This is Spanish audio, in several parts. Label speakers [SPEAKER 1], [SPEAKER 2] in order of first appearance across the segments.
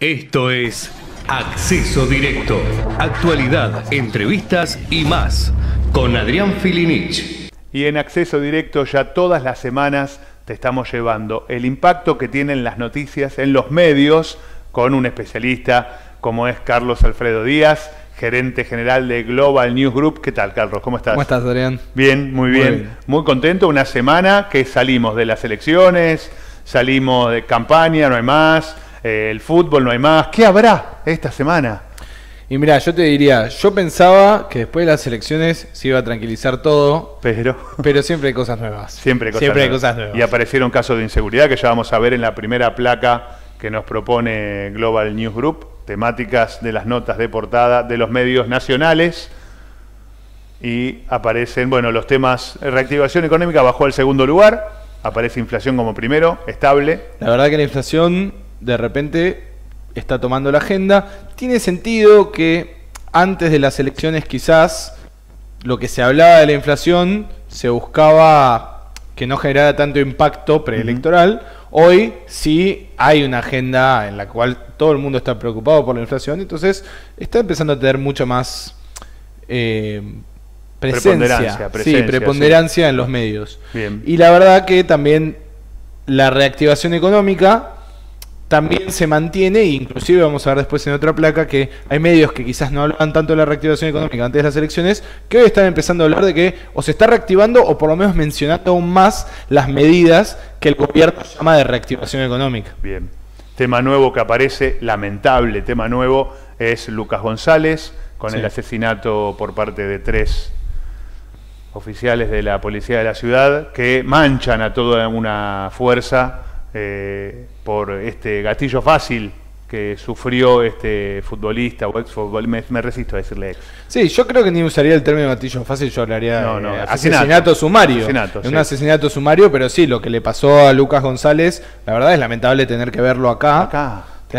[SPEAKER 1] Esto es Acceso Directo. Actualidad, entrevistas y más. Con Adrián Filinich.
[SPEAKER 2] Y en Acceso Directo ya todas las semanas te estamos llevando el impacto que tienen las noticias en los medios con un especialista como es Carlos Alfredo Díaz, gerente general de Global News Group. ¿Qué tal, Carlos? ¿Cómo estás?
[SPEAKER 3] ¿Cómo estás, Adrián?
[SPEAKER 2] Bien, muy bien. Muy contento. Una semana que salimos de las elecciones, salimos de campaña, no hay más. El fútbol no hay más. ¿Qué habrá esta semana?
[SPEAKER 3] Y mira, yo te diría, yo pensaba que después de las elecciones se iba a tranquilizar todo, pero siempre hay cosas nuevas.
[SPEAKER 2] Siempre hay cosas nuevas. Y aparecieron casos de inseguridad que ya vamos a ver en la primera placa que nos propone Global News Group, temáticas de las notas de portada de los medios nacionales. Y aparecen, bueno, los temas, reactivación económica bajó al segundo lugar, aparece inflación como primero, estable.
[SPEAKER 3] La verdad que la inflación de repente está tomando la agenda. Tiene sentido que antes de las elecciones quizás lo que se hablaba de la inflación se buscaba que no generara tanto impacto preelectoral. Hoy sí hay una agenda en la cual todo el mundo está preocupado por la inflación, entonces está empezando a tener mucho más preponderancia en los medios.
[SPEAKER 2] Bien.
[SPEAKER 3] Y la verdad que también la reactivación económica también se mantiene, e inclusive vamos a ver después en otra placa que hay medios que quizás no hablaban tanto de la reactivación económica antes de las elecciones, que hoy están empezando a hablar de que o se está reactivando o por lo menos mencionando aún más las medidas que el gobierno llama de reactivación económica.
[SPEAKER 2] Bien. Tema nuevo que aparece, lamentable tema nuevo, es Lucas González, con el asesinato por parte de 3 oficiales de la policía de la ciudad que manchan a toda una fuerza por este gatillo fácil que sufrió este futbolista o exfutbolista, me resisto a decirle ex.
[SPEAKER 3] Sí, yo creo que ni usaría el término gatillo fácil, yo hablaría de
[SPEAKER 2] asesinato
[SPEAKER 3] sumario.
[SPEAKER 2] Un
[SPEAKER 3] asesinato sumario, pero sí, lo que le pasó a Lucas González, la verdad es lamentable tener que verlo acá.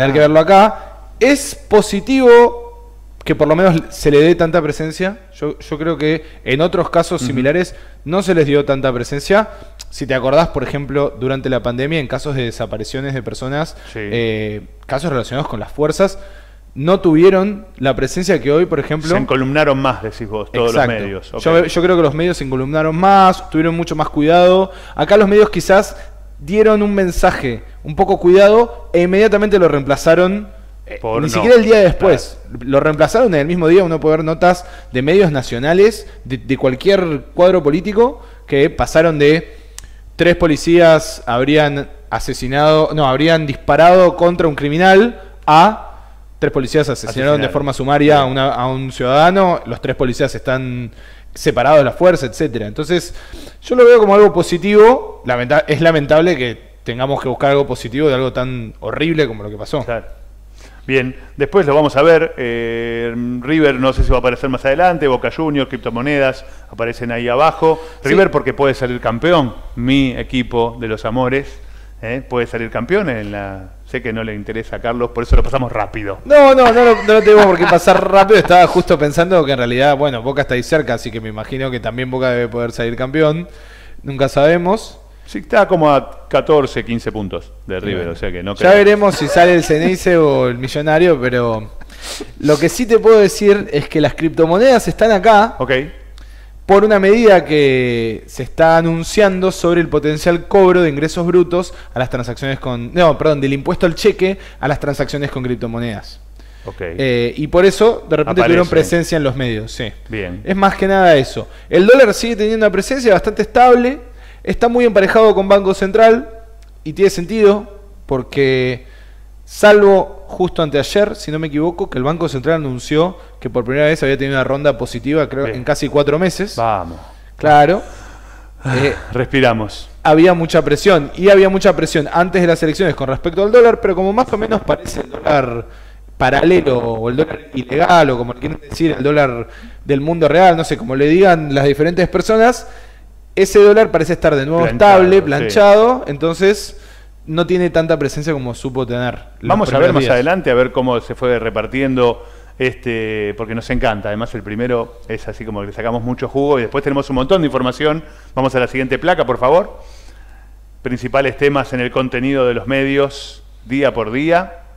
[SPEAKER 3] Es positivo que por lo menos se le dé tanta presencia. Yo creo que en otros casos similares no se les dio tanta presencia. Si te acordás, por ejemplo, durante la pandemia, en casos de desapariciones de personas, casos relacionados con las fuerzas, no tuvieron la presencia que hoy, por ejemplo...
[SPEAKER 2] Se encolumnaron más, decís vos, todos los medios.
[SPEAKER 3] Okay. Yo creo que los medios se encolumnaron más, tuvieron mucho más cuidado. Acá los medios quizás dieron un mensaje un poco cuidado e inmediatamente lo reemplazaron. Ni siquiera el día después. Lo reemplazaron en el mismo día. Uno puede ver notas de medios nacionales de cualquier cuadro político que pasaron de 3 policías habrían disparado contra un criminal a 3 policías asesinaron de forma sumaria a un ciudadano. Los 3 policías están separados de la fuerza, etcétera. Entonces yo lo veo como algo positivo. Es lamentable que tengamos que buscar algo positivo de algo tan horrible como lo que pasó.
[SPEAKER 2] Claro. Bien, después lo vamos a ver. River no sé si va a aparecer más adelante, Boca Juniors, criptomonedas aparecen ahí abajo. River porque puede salir campeón, mi equipo de los amores, puede salir campeón sé que no le interesa a Carlos, por eso lo pasamos rápido.
[SPEAKER 3] No lo tenemos por qué pasar rápido. Estaba justo pensando que en realidad, bueno, Boca está ahí cerca, así que me imagino que también Boca debe poder salir campeón. Nunca sabemos.
[SPEAKER 2] Sí, está como a 14, 15 puntos de River, o sea que no creo.
[SPEAKER 3] Ya veremos si sale el Ceneice o el Millonario, pero lo que sí te puedo decir es que las criptomonedas están acá por una medida que se está anunciando sobre el potencial cobro de ingresos brutos a las transacciones del impuesto al cheque a las transacciones con criptomonedas. Y por eso de repente tuvieron presencia en los medios. Sí.
[SPEAKER 2] Bien.
[SPEAKER 3] Es más que nada eso. El dólar sigue teniendo una presencia bastante estable. Está muy emparejado con Banco Central y tiene sentido porque, salvo justo anteayer, si no me equivoco, que el Banco Central anunció que por primera vez había tenido una ronda positiva, creo, en casi 4 meses.
[SPEAKER 2] Vamos.
[SPEAKER 3] Claro.
[SPEAKER 2] Respiramos.
[SPEAKER 3] Había mucha presión y había mucha presión antes de las elecciones con respecto al dólar, pero como más o menos parece el dólar paralelo o el dólar ilegal o como le quieren decir, el dólar del mundo real, no sé, como le digan las diferentes personas, ese dólar parece estar de nuevo estable, planchado, entonces no tiene tanta presencia como supo tener.
[SPEAKER 2] Vamos a ver más adelante, a ver cómo se fue repartiendo porque nos encanta. Además el primero es así como que le sacamos mucho jugo y después tenemos un montón de información. Vamos a la siguiente placa, por favor. Principales temas en el contenido de los medios día por día.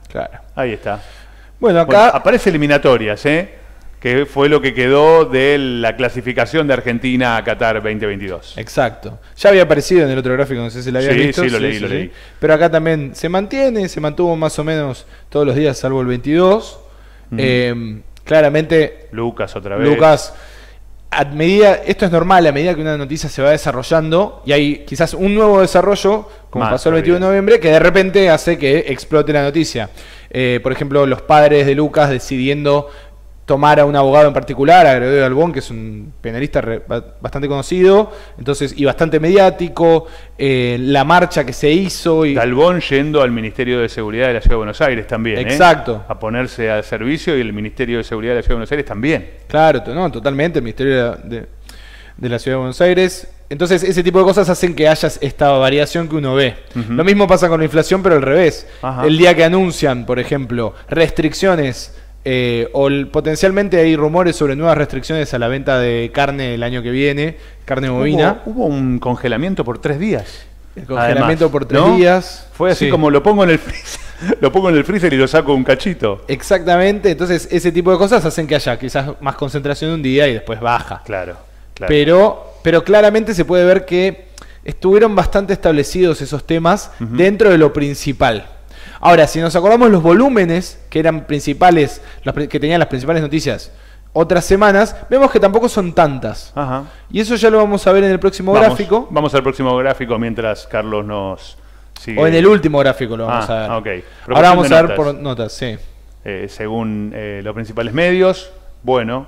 [SPEAKER 3] Claro.
[SPEAKER 2] Ahí está.
[SPEAKER 3] Bueno, acá...
[SPEAKER 2] Bueno, aparece eliminatorias, que fue lo que quedó de la clasificación de Argentina a Qatar 2022.
[SPEAKER 3] Exacto. Ya había aparecido en el otro gráfico, no sé si lo había visto.
[SPEAKER 2] Sí, lo leí.
[SPEAKER 3] Pero acá también se mantuvo más o menos todos los días, salvo el 22. Claramente...
[SPEAKER 2] Lucas otra vez.
[SPEAKER 3] Lucas, esto es normal, a medida que una noticia se va desarrollando, y hay quizás un nuevo desarrollo, como pasó el 21 de noviembre, que de repente hace que explote la noticia. Por ejemplo, los padres de Lucas decidiendo tomar a un abogado en particular, a Gregorio Dalbón, que es un penalista bastante conocido, entonces, y bastante mediático, la marcha que se hizo.
[SPEAKER 2] Dalbón yendo al Ministerio de Seguridad de la Ciudad de Buenos Aires también.
[SPEAKER 3] Exacto.
[SPEAKER 2] A ponerse al servicio, y el Ministerio de Seguridad de la Ciudad de Buenos Aires también.
[SPEAKER 3] Claro, no, totalmente, el Ministerio de la Ciudad de Buenos Aires. Entonces, ese tipo de cosas hacen que haya esta variación que uno ve. Lo mismo pasa con la inflación, pero al revés. El día que anuncian, por ejemplo, restricciones, potencialmente hay rumores sobre nuevas restricciones a la venta de carne el año que viene, carne bovina.
[SPEAKER 2] Hubo un congelamiento por 3 días.
[SPEAKER 3] El congelamiento
[SPEAKER 2] además,
[SPEAKER 3] por 3 días.
[SPEAKER 2] Fue así como lo pongo en el freezer, lo pongo en el freezer y lo saco un cachito.
[SPEAKER 3] Exactamente, entonces ese tipo de cosas hacen que haya quizás más concentración un día y después baja.
[SPEAKER 2] Claro.
[SPEAKER 3] Pero claramente se puede ver que estuvieron bastante establecidos esos temas dentro de lo principal. Ahora, si nos acordamos los volúmenes que eran principales, que tenían las principales noticias otras semanas, vemos que tampoco son tantas. Y eso ya lo vamos a ver en el próximo gráfico.
[SPEAKER 2] Vamos al próximo gráfico mientras Carlos nos sigue.
[SPEAKER 3] O en el último gráfico lo vamos a ver.
[SPEAKER 2] Okay.
[SPEAKER 3] Ahora vamos a ver por notas, sí.
[SPEAKER 2] Según los principales medios, bueno,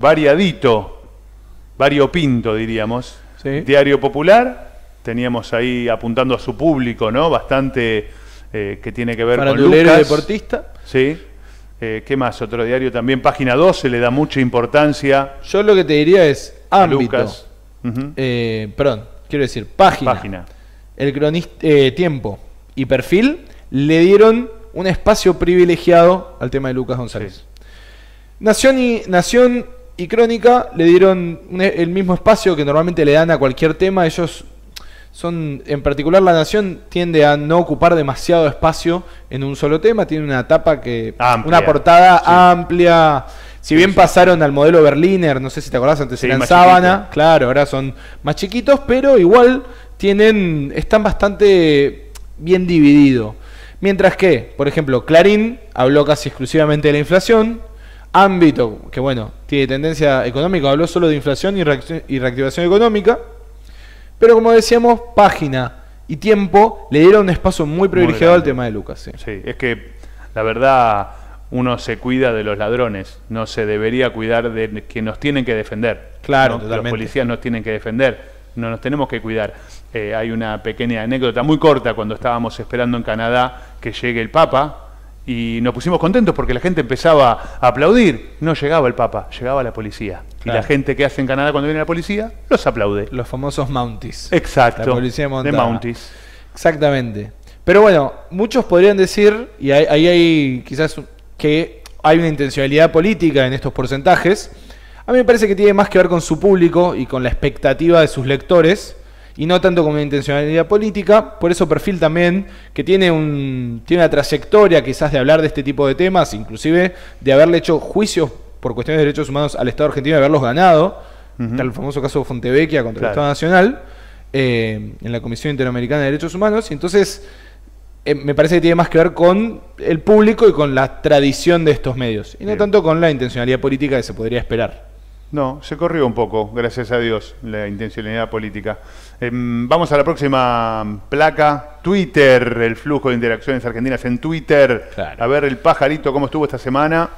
[SPEAKER 2] variopinto diríamos.
[SPEAKER 3] ¿Sí?
[SPEAKER 2] Diario Popular, teníamos ahí apuntando a su público, ¿no? Bastante... que tiene que ver con Lucas.
[SPEAKER 3] Y deportista.
[SPEAKER 2] Sí. ¿Qué más? Otro diario también, Página 12, le da mucha importancia.
[SPEAKER 3] Yo lo que te diría es ámbito.
[SPEAKER 2] Lucas.
[SPEAKER 3] Perdón, quiero decir, página. El cronista, Tiempo y Perfil le dieron un espacio privilegiado al tema de Lucas González. Sí. Nación y Crónica le dieron el mismo espacio que normalmente le dan a cualquier tema. Ellos... en particular La Nación tiende a no ocupar demasiado espacio en un solo tema, tiene una tapa una portada amplia. Si bien pasaron al modelo Berliner, no sé si te acordás, antes eran sábana, chiquito. Claro, ahora son más chiquitos, pero igual están bastante bien divididos. Mientras que, por ejemplo, Clarín habló casi exclusivamente de la inflación. Ámbito, que bueno, tiene tendencia económica, habló solo de inflación y reactivación económica. Pero como decíamos, Página y Tiempo le dieron un espacio muy privilegiado al tema de Lucas.
[SPEAKER 2] Sí, es que la verdad uno se cuida de los ladrones, no se debería cuidar de quien nos tienen que defender.
[SPEAKER 3] Claro,
[SPEAKER 2] ¿no?
[SPEAKER 3] totalmente.
[SPEAKER 2] Los policías nos tienen que defender, no nos tenemos que cuidar. Hay una pequeña anécdota muy corta cuando estábamos esperando en Canadá que llegue el Papa. Y nos pusimos contentos porque la gente empezaba a aplaudir. No llegaba el Papa, llegaba la policía. Claro. Y la gente que hace en Canadá cuando viene la policía, los aplaude.
[SPEAKER 3] Los famosos Mounties.
[SPEAKER 2] Exacto.
[SPEAKER 3] La policía montada.
[SPEAKER 2] De Mounties.
[SPEAKER 3] Exactamente. Pero bueno, muchos podrían decir, y ahí hay quizás que hay una intencionalidad política en estos porcentajes. A mí me parece que tiene más que ver con su público y con la expectativa de sus lectores, y no tanto con una intencionalidad política. Por eso Perfil también, que tiene una trayectoria quizás de hablar de este tipo de temas, inclusive de haberle hecho juicios por cuestiones de derechos humanos al Estado argentino y haberlos ganado. Está el famoso caso de Fontevecchia contra el Estado Nacional, en la Comisión Interamericana de Derechos Humanos. Y entonces me parece que tiene más que ver con el público y con la tradición de estos medios, y no tanto con la intencionalidad política que se podría esperar.
[SPEAKER 2] No, se corrió un poco, gracias a Dios, la intencionalidad política. Vamos a la próxima placa. Twitter, el flujo de interacciones argentinas en Twitter.
[SPEAKER 3] Claro.
[SPEAKER 2] A ver el pajarito, cómo estuvo esta semana.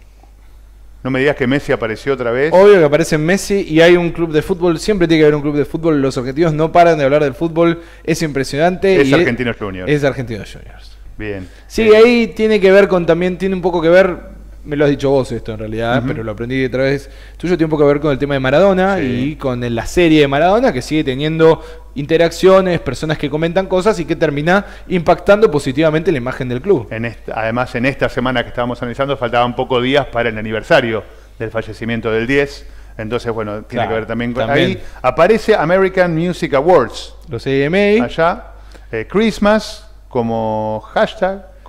[SPEAKER 2] No me digas que Messi apareció otra vez.
[SPEAKER 3] Obvio que aparece Messi y hay un club de fútbol. Siempre tiene que haber un club de fútbol. Los argentinos no paran de hablar del fútbol. Es impresionante.
[SPEAKER 2] Es Argentinos Juniors.
[SPEAKER 3] Es Argentinos Juniors.
[SPEAKER 2] Bien.
[SPEAKER 3] Sí, ahí tiene que ver tiene un poco que ver. Me lo has dicho vos esto en realidad, pero lo aprendí a través tuyo. Tiene un poco que ver con el tema de Maradona y con la serie de Maradona, que sigue teniendo interacciones, personas que comentan cosas y que termina impactando positivamente la imagen del club.
[SPEAKER 2] Además, en esta semana que estábamos analizando, faltaban pocos días para el aniversario del fallecimiento del 10. Entonces, bueno, tiene que ver también con... Ahí aparece American Music Awards.
[SPEAKER 3] Los AMA.
[SPEAKER 2] Allá. Christmas como hashtag,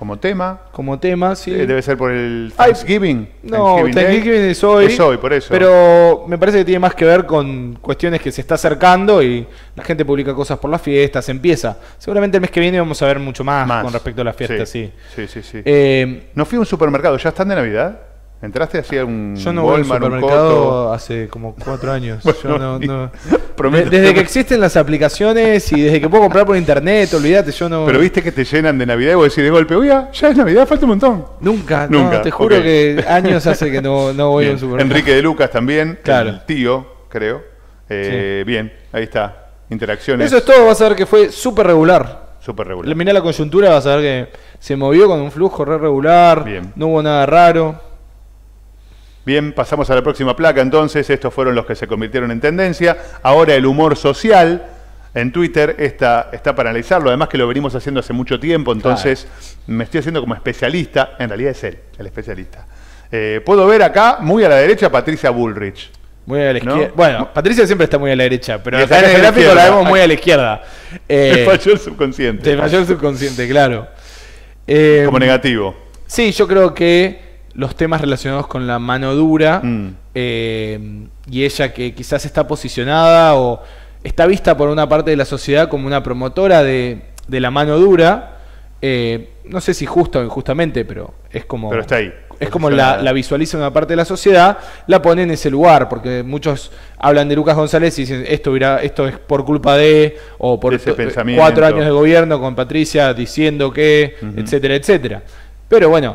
[SPEAKER 2] como tema.
[SPEAKER 3] Como tema, sí.
[SPEAKER 2] Debe ser por el Thanksgiving.
[SPEAKER 3] No, Thanksgiving es hoy.
[SPEAKER 2] Es hoy, por eso.
[SPEAKER 3] Pero me parece que tiene más que ver con cuestiones que se está acercando y la gente publica cosas por las fiestas, empieza. Seguramente el mes que viene vamos a ver mucho más. Con respecto a las fiestas, sí. No fui a un supermercado, ¿ya están de Navidad? ¿Entraste así a un Yo no voy al supermercado hace como 4 años. Bueno, yo desde que existen las aplicaciones y desde que puedo comprar por internet, olvídate, yo no...
[SPEAKER 2] Pero viste que te llenan de Navidad y vos decís de golpe, oiga, ya es Navidad, falta un montón.
[SPEAKER 3] Nunca. No, te juro que años hace que no voy a un supermercado.
[SPEAKER 2] Enrique de Lucas también,
[SPEAKER 3] claro.
[SPEAKER 2] El tío, creo. Sí. Bien, ahí está. Interacciones.
[SPEAKER 3] Eso es todo, vas a ver que fue súper regular.
[SPEAKER 2] Súper regular.
[SPEAKER 3] Mirá la coyuntura, vas a ver que se movió con un flujo re regular, no hubo nada raro.
[SPEAKER 2] Bien, pasamos a la próxima placa entonces. Estos fueron los que se convirtieron en tendencia. Ahora el humor social en Twitter está para analizarlo. Además que lo venimos haciendo hace mucho tiempo, entonces me estoy haciendo como especialista. En realidad es él, el especialista. Puedo ver acá, muy a la derecha, Patricia Bullrich.
[SPEAKER 3] Muy a la izquierda. ¿No? Bueno, Patricia siempre está muy a la derecha, pero acá en el gráfico la vemos muy a la izquierda.
[SPEAKER 2] Te falló el subconsciente.
[SPEAKER 3] Te falló el subconsciente, claro.
[SPEAKER 2] Como negativo.
[SPEAKER 3] Sí, yo creo que los temas relacionados con la mano dura y ella que quizás está posicionada o está vista por una parte de la sociedad como una promotora de la mano dura, no sé si justo o injustamente, pero es como...
[SPEAKER 2] Pero está ahí.
[SPEAKER 3] Es como la visualiza una parte de la sociedad, la pone en ese lugar, porque muchos hablan de Lucas González y dicen esto es por culpa de, o por 4 años de gobierno con Patricia diciendo que, etcétera, etcétera. Pero bueno,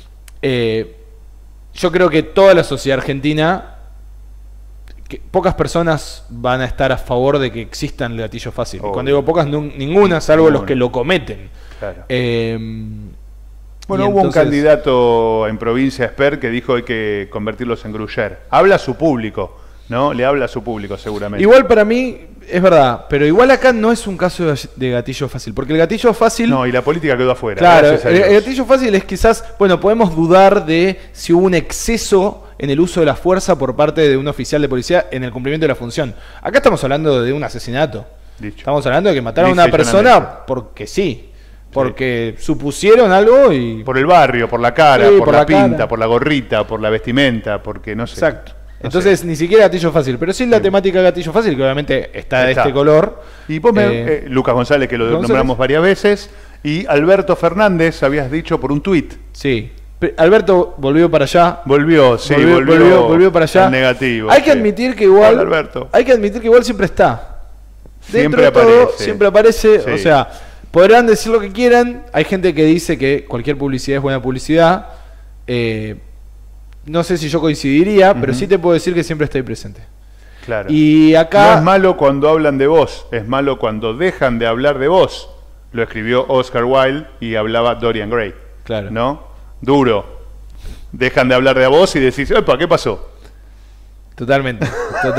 [SPEAKER 3] yo creo que toda la sociedad argentina, pocas personas van a estar a favor de que existan el gatillo fácil. Cuando digo pocas, ninguna, salvo los que lo cometen.
[SPEAKER 2] Claro. Bueno, hubo un candidato en provincia, Esper, que dijo que hay que convertirlos en gruyer. Habla a su público, ¿no? Le habla a su público seguramente.
[SPEAKER 3] Igual para mí, es verdad, pero igual acá no es un caso de gatillo fácil, porque el gatillo fácil...
[SPEAKER 2] No, y la política quedó afuera.
[SPEAKER 3] Claro, el gatillo fácil es quizás, bueno, podemos dudar de si hubo un exceso en el uso de la fuerza por parte de un oficial de policía en el cumplimiento de la función. Acá estamos hablando de un asesinato. Estamos hablando de que mataron a una persona porque sí. Porque supusieron algo y...
[SPEAKER 2] Por el barrio, por la cara, por la pinta, por la gorrita, por la vestimenta, porque no sé.
[SPEAKER 3] Exacto. Entonces, ni siquiera gatillo fácil, pero sí la temática gatillo fácil, que obviamente está de este color.
[SPEAKER 2] Y vos Lucas González, que lo nombramos varias veces, y Alberto Fernández, habías dicho por un tuit.
[SPEAKER 3] Sí. Alberto volvió para allá.
[SPEAKER 2] Volvió
[SPEAKER 3] para allá.
[SPEAKER 2] Negativo.
[SPEAKER 3] Hay que admitir que igual... Hay que admitir que igual siempre está. Dentro de todo, siempre aparece, o sea... Podrán decir lo que quieran. Hay gente que dice que cualquier publicidad es buena publicidad. No sé si yo coincidiría, pero sí te puedo decir que siempre está ahí presente.
[SPEAKER 2] Claro.
[SPEAKER 3] Y acá...
[SPEAKER 2] No es malo cuando hablan de vos, es malo cuando dejan de hablar de vos. Lo escribió Oscar Wilde y hablaba Dorian Gray.
[SPEAKER 3] Claro.
[SPEAKER 2] ¿No? Duro. Dejan de hablar de vos y decís, epa, ¿qué pasó?
[SPEAKER 3] Totalmente.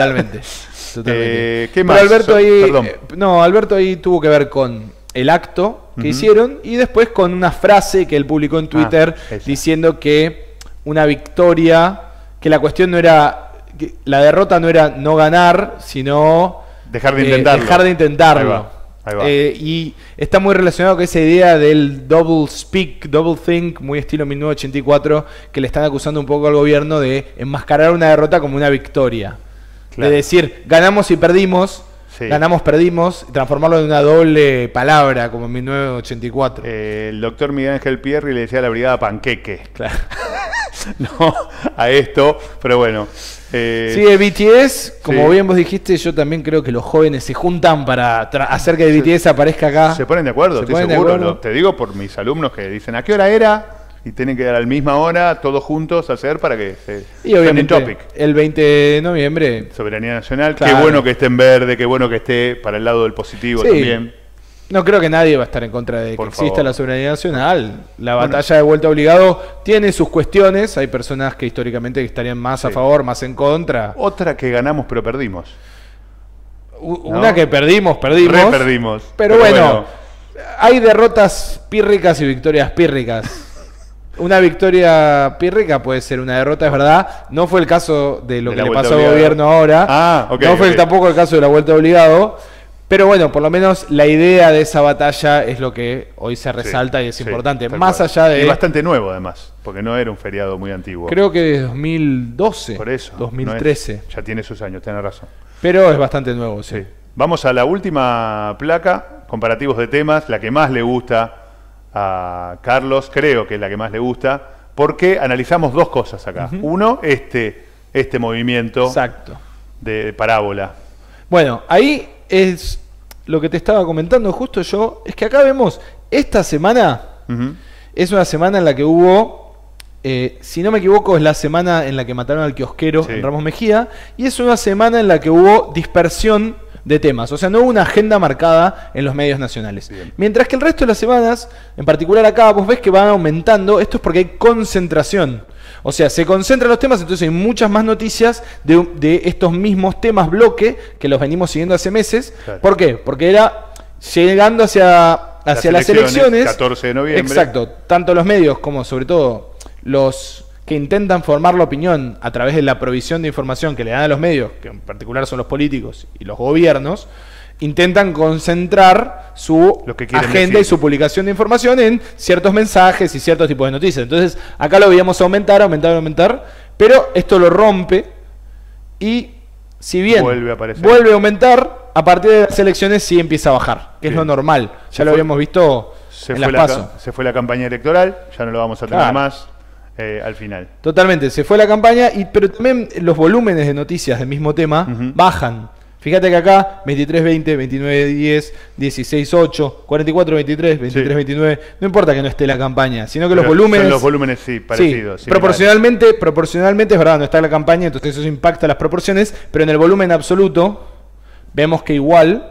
[SPEAKER 2] ¿Qué más?
[SPEAKER 3] Pero Alberto ahí tuvo que ver con el acto que hicieron y después con una frase que él publicó en Twitter diciendo que una victoria, que la cuestión no era, que la derrota no era no ganar, sino
[SPEAKER 2] dejar de intentarlo.
[SPEAKER 3] Ahí va. Y está muy relacionado con esa idea del double speak, double think, muy estilo 1984, que le están acusando un poco al gobierno de enmascarar una derrota como una victoria. Claro. De decir, ganamos y perdimos. Ganamos, perdimos, y transformarlo en una doble palabra, como en 1984.
[SPEAKER 2] El doctor Miguel Ángel Pierri le decía a la brigada panqueque.
[SPEAKER 3] Claro.
[SPEAKER 2] No, a esto, pero bueno.
[SPEAKER 3] El BTS, como bien vos dijiste, yo también creo que los jóvenes se juntan para hacer que el BTS aparezca acá.
[SPEAKER 2] Se ponen de acuerdo, estoy seguro. Te digo por mis alumnos que dicen, ¿a qué hora era? Y tienen que dar a la misma hora, todos juntos, hacer para que se...
[SPEAKER 3] Y obviamente, el 20 de noviembre...
[SPEAKER 2] Soberanía nacional. Claro. Qué bueno que esté en verde, qué bueno que esté para el lado del positivo también.
[SPEAKER 3] No creo que nadie va a estar en contra de que exista la soberanía nacional. La batalla de vuelta obligado tiene sus cuestiones. Hay personas que históricamente estarían más a favor, más en contra.
[SPEAKER 2] Otra que ganamos pero perdimos.
[SPEAKER 3] Una que perdimos.
[SPEAKER 2] Perdimos.
[SPEAKER 3] Pero bueno, hay derrotas pírricas y victorias pírricas. Una victoria pírrica puede ser una derrota, es verdad. No fue el caso de lo que le pasó al gobierno ahora. No fue tampoco el caso de la vuelta obligado. Pero bueno, por lo menos la idea de esa batalla es lo que hoy se resalta y es importante. Más allá de...
[SPEAKER 2] Y bastante nuevo además, porque no era un feriado muy antiguo.
[SPEAKER 3] Creo que de 2012.
[SPEAKER 2] Por eso.
[SPEAKER 3] 2013.
[SPEAKER 2] No es, ya tiene sus años, tenés razón.
[SPEAKER 3] Pero es bastante nuevo, sí.
[SPEAKER 2] Vamos a la última placa, comparativos de temas, la que más le gusta a Carlos, creo que es la que más le gusta, porque analizamos dos cosas acá. Uno, este movimiento de parábola.
[SPEAKER 3] Bueno, ahí es lo que te estaba comentando justo yo, es que acá vemos, esta semana es una semana en la que hubo, si no me equivoco, es la semana en la que mataron al kiosquero en Ramos Mejía, y es una semana en la que hubo dispersión de temas, o sea, no hubo una agenda marcada en los medios nacionales. Bien. Mientras que el resto de las semanas, en particular acá, vos ves que van aumentando, esto es porque hay concentración. O sea, se concentran los temas, entonces hay muchas más noticias de estos mismos temas bloque que los venimos siguiendo hace meses. Claro. ¿Por qué? Porque era llegando hacia las elecciones.
[SPEAKER 2] 14 de noviembre.
[SPEAKER 3] Exacto. Tanto los medios como sobre todo los que intentan formar la opinión a través de la provisión de información que le dan a los medios, que en particular son los políticos y los gobiernos, intentan concentrar su agenda y su publicación de información en ciertos mensajes y ciertos tipos de noticias. Entonces, acá lo veíamos aumentar, pero esto lo rompe y si bien vuelve a aumentar, a partir de las elecciones sí empieza a bajar, que es lo normal. Ya lo habíamos visto en las PASO.
[SPEAKER 2] Se fue la campaña electoral, ya no lo vamos a tener más. Al final.
[SPEAKER 3] Totalmente, se fue la campaña, pero también los volúmenes de noticias del mismo tema bajan. Fíjate que acá 23-20, 29-10, 16-8, 44-23, 23-29, no importa que no esté la campaña, sino que los volúmenes...
[SPEAKER 2] Son los volúmenes, sí, parecidos.
[SPEAKER 3] Sí, proporcionalmente es verdad, no está la campaña, entonces eso impacta las proporciones, pero en el volumen absoluto vemos que igual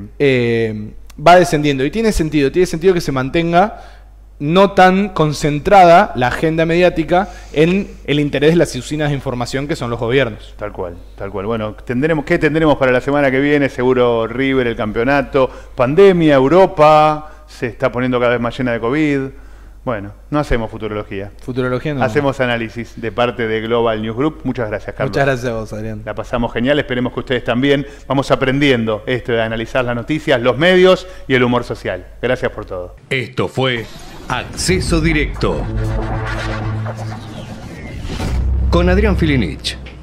[SPEAKER 3] va descendiendo. Y tiene sentido que se mantenga no tan concentrada la agenda mediática en el interés de las usinas de información que son los gobiernos.
[SPEAKER 2] Tal cual, tal cual. Bueno, ¿qué tendremos para la semana que viene? Seguro River, el campeonato, pandemia, Europa, se está poniendo cada vez más llena de COVID. Bueno, no hacemos futurología.
[SPEAKER 3] Futurología no.
[SPEAKER 2] Hacemos análisis de parte de Global News Group. Muchas gracias, Carlos.
[SPEAKER 3] Muchas gracias a vos, Adrián.
[SPEAKER 2] La pasamos genial, esperemos que ustedes también. Vamos aprendiendo esto de analizar las noticias, los medios y el humor social. Gracias por todo.
[SPEAKER 1] Esto fue Acceso Directo con Adrián Filinich.